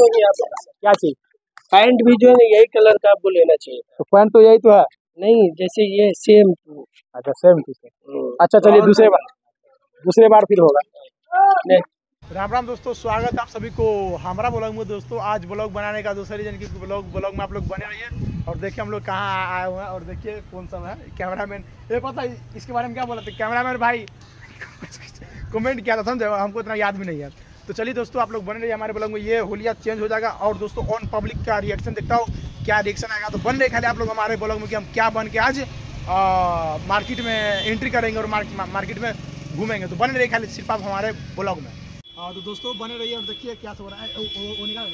नहीं आप क्या चाहिए? पैंट भी जो है ना यही कलर का आपको लेना चाहिए। तो पैंट तो यही तो है। नहीं जैसे ये सेम टू। अच्छा सेम टू सेम। अच्छा चलिए दूसरे बार फिर होगा। राम राम दोस्तों, स्वागत आप सभी को हमारा ब्लॉग में। दोस्तों आज ब्लॉग बनाने का दूसरा रीजन की ब्लॉग में आप लोग बने रहिए। और देखिए हम लोग कहाँ आए हुए हैं और देखिए कौन सा है कैमरामैन। ये पता है इसके बारे में क्या बोला था कैमरामैन भाई कमेंट किया था, समझे, हमको इतना याद भी नहीं है। तो चलिए दोस्तों आप लोग बने रहिए हमारे ब्लॉग में। ये होलिया चेंज हो जाएगा और दोस्तों ऑन पब्लिक का रिएक्शन देखता हूँ क्या रिएक्शन आएगा। तो बन रहे खाली आप लोग हमारे ब्लॉग में कि हम क्या बन के आज मार्केट में एंट्री करेंगे और मार्केट में घूमेंगे। तो बने रहिए खाली सिर्फ आप हमारे ब्लॉग में। तो दोस्तों बने रहिए और देखिए क्या हो रहा है। वो निकाल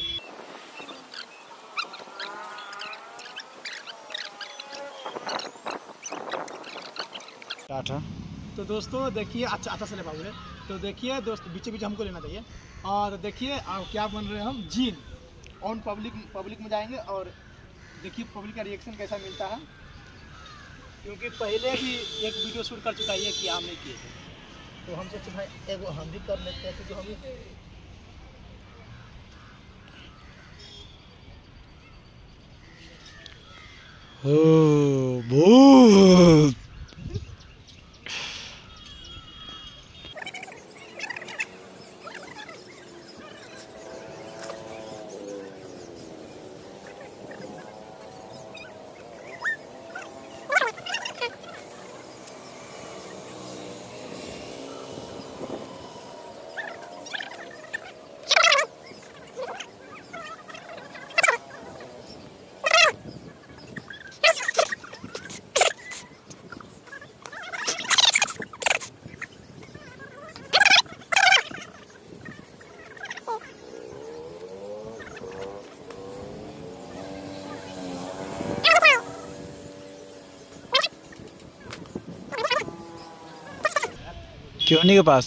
तो दोस्तों देखिए अच्छा से ले पाओगे। तो देखिए दोस्त बीच बीच हमको लेना चाहिए। और देखिए क्या बन रहे हैं हम जीन ऑन पब्लिक में जाएंगे और देखिए पब्लिक का रिएक्शन कैसा मिलता है। क्योंकि पहले भी एक वीडियो शूट कर चुका है ये कि हम नहीं किए थे, तो हम सोचे भाई एगो हम भी कर लेते हैं क्योंकि हम बहुत क्यों के पास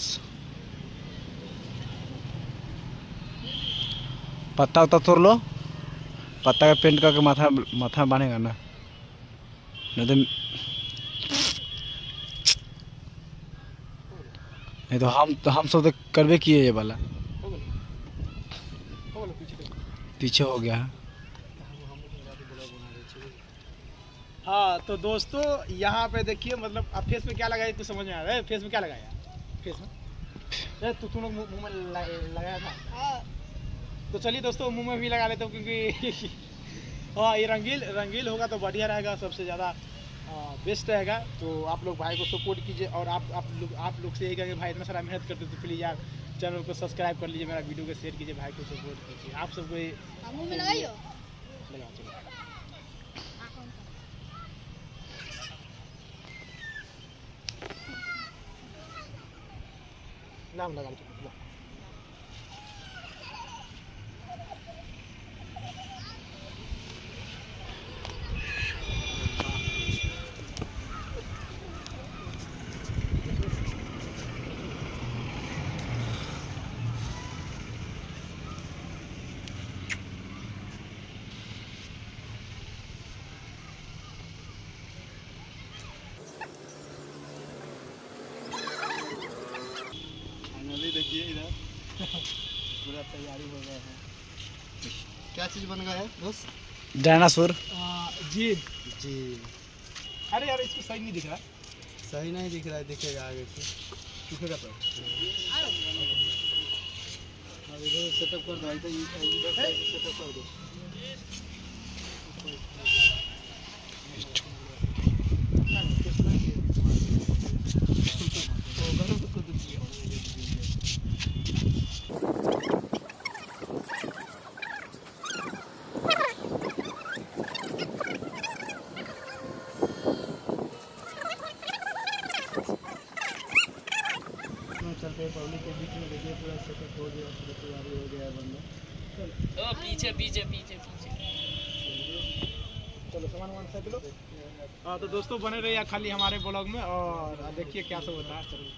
पत्ता उत्ता तोड़ लो, पत्ता का पेंट करके माथा बांधेगा ना, नहीं तो हम सब तो करवे किए ये वाला पीछे हो गया है। हाँ तो दोस्तों यहाँ पे देखिए मतलब अब फेस में क्या लगाया तो समझ में आ रहा है। फेस में क्या लगाया फेस में तुम लोग मुँह में लगाया था। तो चलिए दोस्तों मुंह में भी लगा लेते हो क्योंकि हाँ ये रंगील होगा तो बढ़िया रहेगा, सबसे ज़्यादा बेस्ट रहेगा। तो आप लोग भाई को सपोर्ट कीजिए और आप लोग से यही कहेंगे भाई इतना सारा मेहनत करते तो प्लीज़ यार चैनल को सब्सक्राइब कर लीजिए, मेरा वीडियो को शेयर कीजिए, भाई को सपोर्ट कीजिए। आप सबको मुँह में लगाइए नाम लगा देखिए इधर पूरा तैयारी हो गया है। क्या चीज़ बन गया है दोस्त? डायनासोर जी। अरे यार इसको सही नहीं दिख रहा है, दिखेगा आगे से दिखेगा तो इधर सेटअप कर दो, इधर सेटअप कर दो। चलते हैं पब्लिक के बीच में। देखिए पूरा सेटअप हो गया, पूरा तैयारी हो गया बंदा। पीछे चलो सामान सेट लो। हाँ तो दोस्तों बने रहिए खाली हमारे ब्लॉग में और देखिए क्या सब होता है। चलो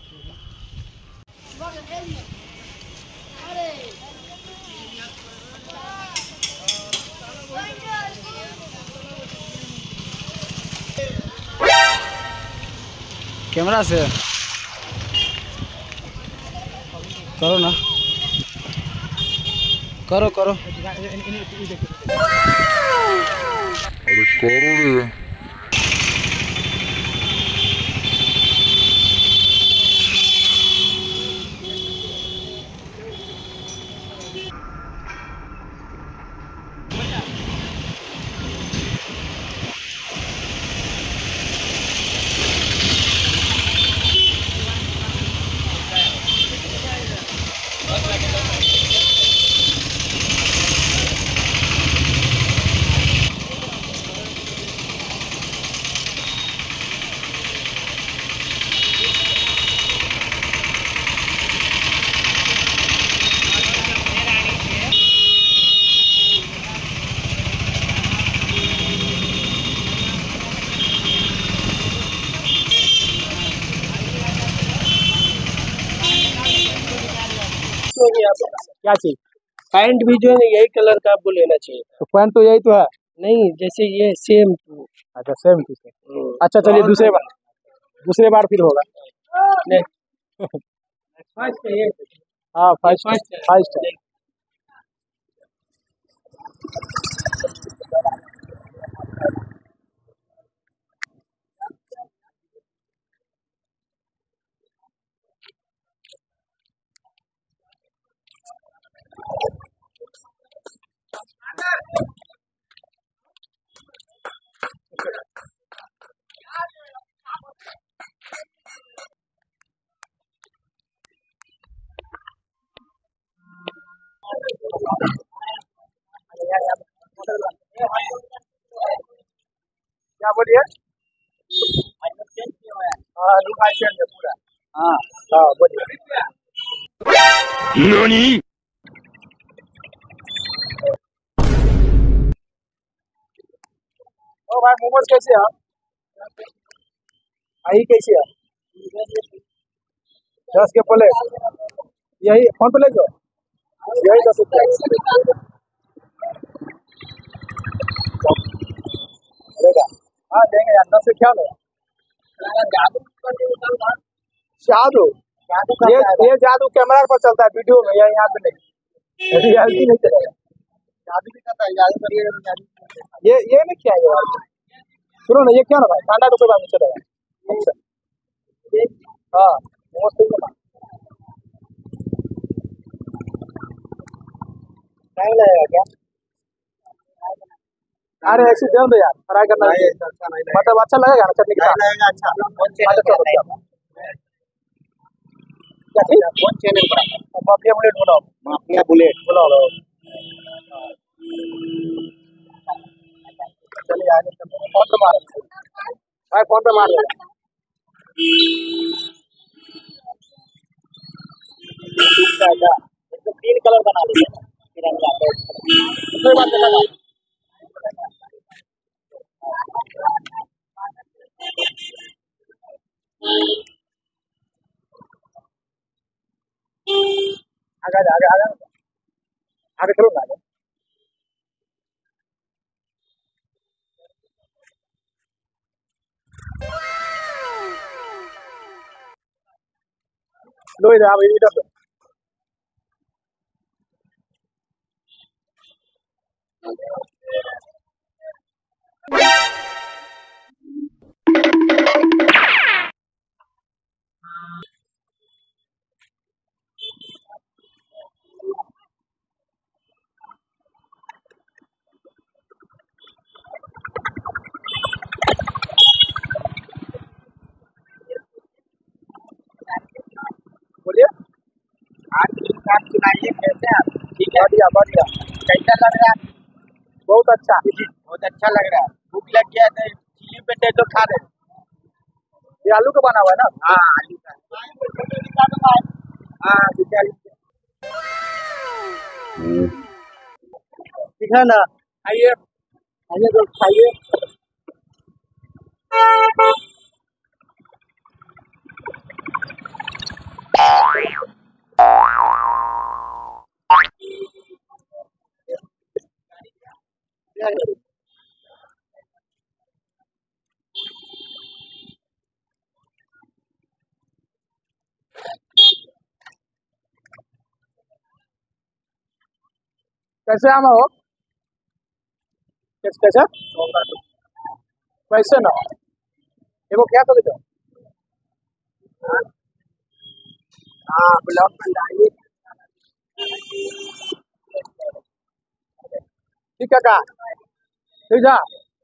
कैमरा से करो ना। करो करो। क्या चीज? पैंट भी जो है ना यही कलर का आपको लेना चाहिए। तो पैंट तो यही तो है। नहीं, जैसे ये सेम टू। अच्छा सेम चीज है। अच्छा चलिए दूसरे बार फिर होगा। नहीं, फर्स्ट है ये। हाँ फर्स्ट फर्स्ट फर्स्ट है। क्या बोलिए? हाँ लुक चेंज है पूरा। हाँ हाँ बोलिए। ओ भाई मोमोज कैसे है? आई कैसे है? 10 के प्लेट। यही फोन पे ले जाओ। यही 10 रुपया देगा। हाँ देंगे यार 10 से क्या लो। जादू ये जादू कैमरा पर चलता है, वीडियो में, यहाँ पे नहीं, रियलिटी नहीं चलेगा। जादू भी करता है, जादू करिएगा तो जादू। ये नहीं क्या है यार? सुनो ना, ये क्या ना भाई, ठंडा रुपये बाद में चलेगा। अच्छा हाँ नमस्ते ना। नहीं लगेगा क्या? अरे ऐसे दे दो यार, फ्राई करना मतलब अच्छा लगेगा ना चटनी के साथ? अच्छा चलो क्या ठीक? कौन चैनल पर? माफिया बुलेट बनाओ। माफिया बुलेट बनाओ। चलिए आगे फोन पे मार भाई, फोन पे मार लेगा। 3 कलर बना लीजिए तिरंगा पे। दूसरी बात देखा आगे आगे आगे आगे चलो ना आगे। लो इधर आप इधर लो। बोलिए। आज आप सुनाइए कैसे आप? ठीक है बढ़िया बढ़िया। कैसा लग रहा है? बहुत अच्छा। बहुत अच्छा लग रहा है। भूख लग गया तो चिली पोटैटो खा रहे। ये आलू का बना हुआ है ना? हाँ आलू का। हाँ ठीक है ना? आइए आइए तो खाइए। कैसे आम हो? कैसे कैसे ना एगो क्या कर दो? हाँ ब्लॉक में डालिए। ठीक है का ठीक है।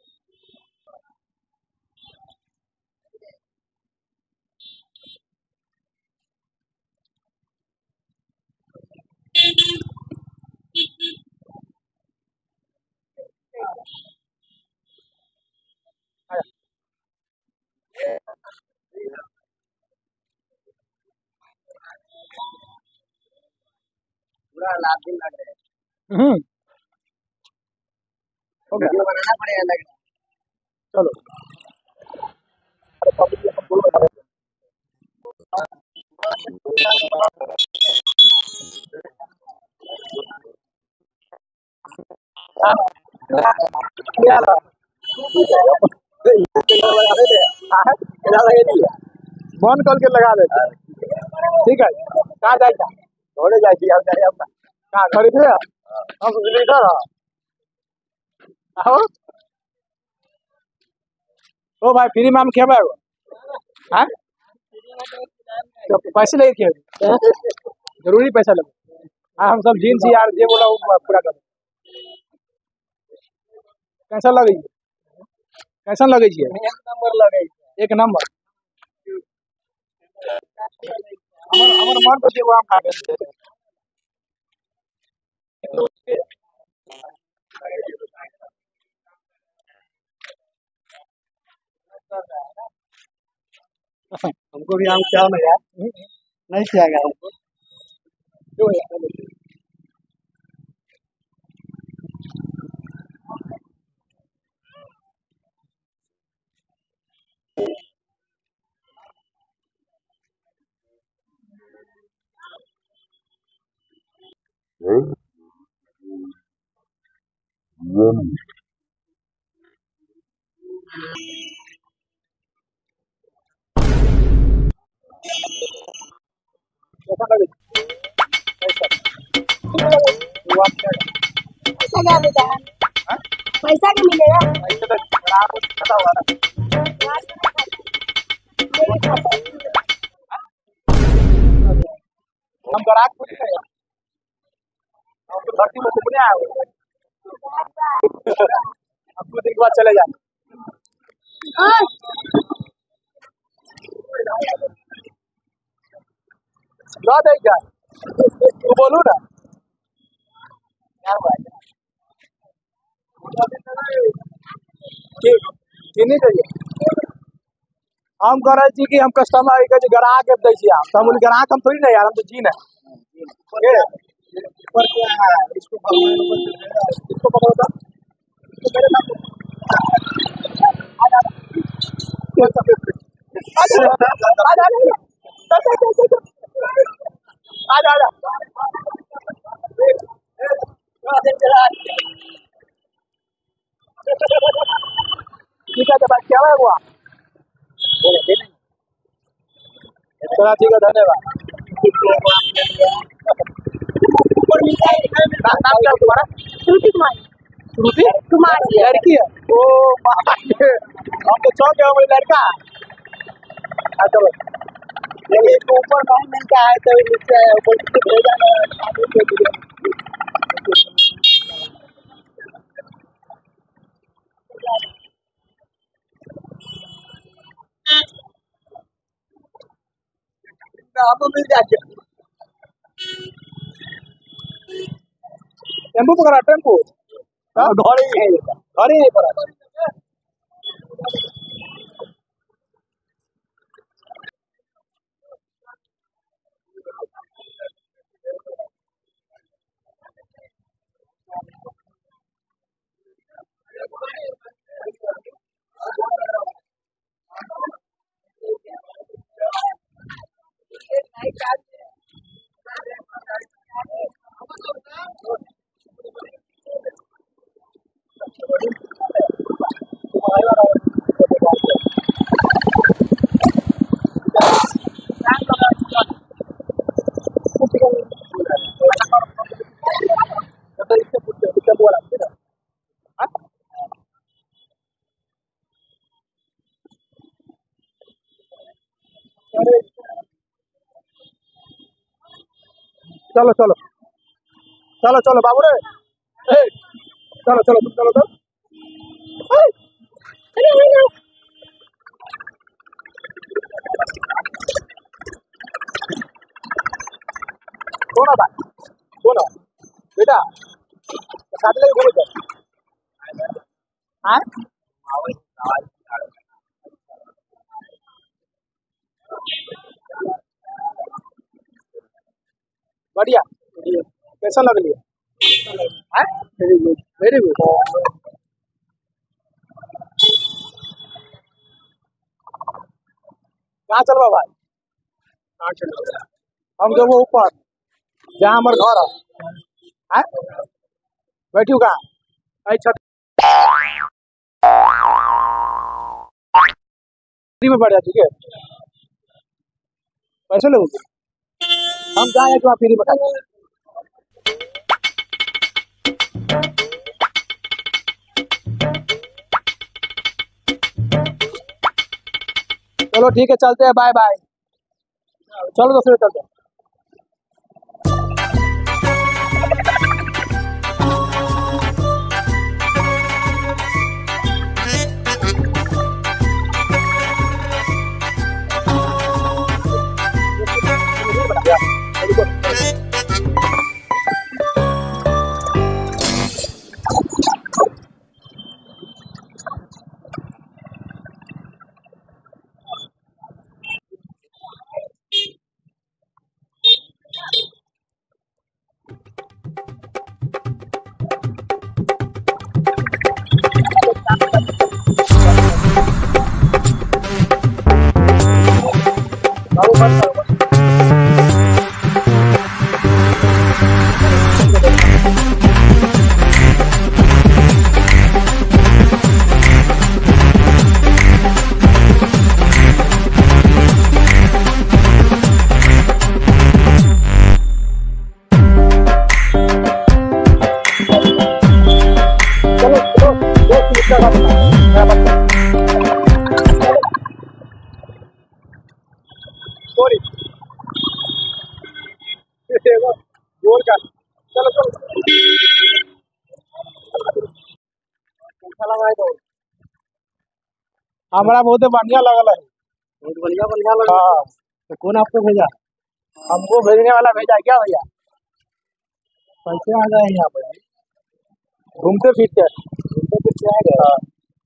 पूरा लाभ दिन लग रहे हैं। हो गया बनाना पड़ेगा लग रहा। चलो अरे पब्लिक को बोलो बता दो। क्या ला बंद करके लगा देते। ठीक है कहाँ जाएगा? थोड़े जाएगी आप जाइए आपका कहाँ खरीदे हम लीटर आओ ओ भाई फ्री में हम खेबे हाँ तो पैसे लेके जरूरी पैसा लगे। हाँ हम सब जीन्स यार जे बोला वो पूरा कर। कैसा लगे कैसा लगे एक नंबर लगे एक नंबर हमर मन को देव आम खा हमको भी आम क्या ना यार नहीं खिलाएगा हमको क्यों कैसा लगे पैसा क्या मिलेगा? पैसा क्या मिलेगा? ऐसे तो खराब खता हुआ ना हम ग्राहक कुछ नहीं हम तो धरती में घूमने आए हुए हैं। अब कुछ दिन के बाद चले जाए ला दे क्या तू बोलू ना किन्नी चाहिए हम कह रहे थी कि हम कस्टमर के ग्राहक के दै छी हम हम ग्राहक हम थोड़ी ना यार हम तो जी ना ऊपर क्या है इसको पकड़ो तो मेरे नाम ठीक है जब क्या हुआ चला ठीक है धन्यवाद। नाम क्या तुम्हारा? श्रुति कुमारी। श्रुति कुमारी लड़की है ओ हम तो चौक गए हमारी लड़का चलो यदि इसको ऊपर नहीं मिलता है तो इससे भेजा ना आपको मिल जाए टेम्पो पकड़ा टेम्पो घर ही नहीं पड़ा टेम्पो वाला ठीक है। हाँ? अरे चलो चलो चलो चलो बाबू रे, ए, चलो चलो तुम चलो तो। कौन है भाई, कौन है बेटा, साथ लेके घूमो चल। हाँ बढ़िया, कैसा लग लिया? हाँ वेरी गुड वेरी गुड। कहाँ चल रहा भाई? कहाँ चल रहा? हम जो वो ऊपर जहाँ हमारे घर है, बैठू कहाँ? आई छत में बढ़ जा, ठीक है? पैसे लोगे? हम जाए तो आप फ्री बता दें। चलो ठीक है, चलते हैं, बाय बाय। चलो दोस्तों चलते हैं। सॉरी जोर का। चलो चलो हमारा बहुत बढ़िया लगल है, बहुत बढ़िया बढ़िया लगा। हाँ तो कौन आपको भेजा? हमको भेजने वाला भेजा क्या भैया? कैसे आ गए यहाँ पर? घूमते फिरते आ गए। हाँ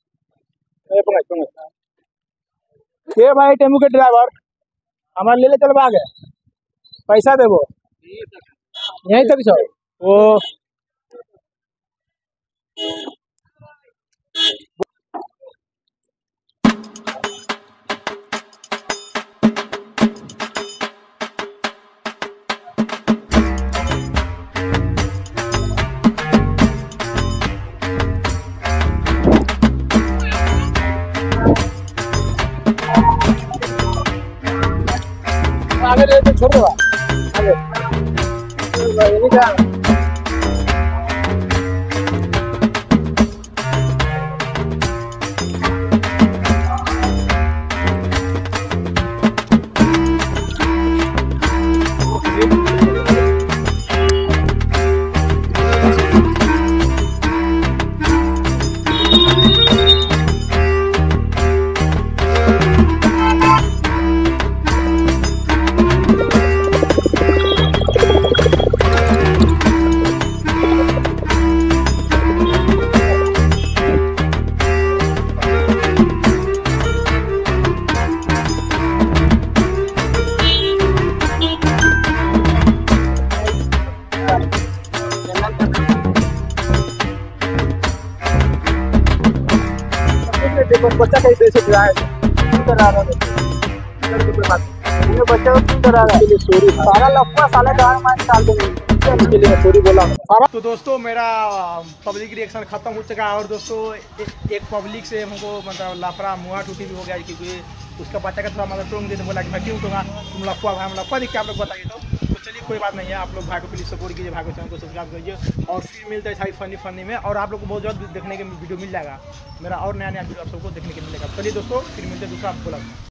ये भाई टेम्पो के ड्राइवर हमारे ले चल भागे, पैसा देवो यहीं तक छो वो। आगे ले तो छोड़ दो आगे ये क्या? बच्चा कहीं देश से आया करा रहा है, बच्चा को करा रहा है सॉरी सारा लफड़ा साले गांव में डाल देंगे, इसके लिए सॉरी बोला। तो दोस्तों मेरा पब्लिक रिएक्शन खत्म हो चुका है और दोस्तों एक पब्लिक से हमको मतलब लापरा मुआ टूटी भी हो गया क्योंकि उसका बच्चा का थोड़ा मतलब टोंग देने बोला कि मैं क्यों टूंगा, तुम लफड़ा भाई हम लफड़ा दिख के आप लोग बताइए। तो चलिए कोई बात नहीं है, आप लोग भाई को प्लीज़ सपोर्ट कीजिए, भाई को चैनल को सब्सक्राइब करिए और फिर मिलता है सारी फनी में, और आप लोग को बहुत जल्द देखने के वीडियो मिल जाएगा, मेरा और नया वीडियो आप सबको देखने के मिलेगा। चलिए दोस्तों, फिर मिलते हैं दूसरा ब्लॉग।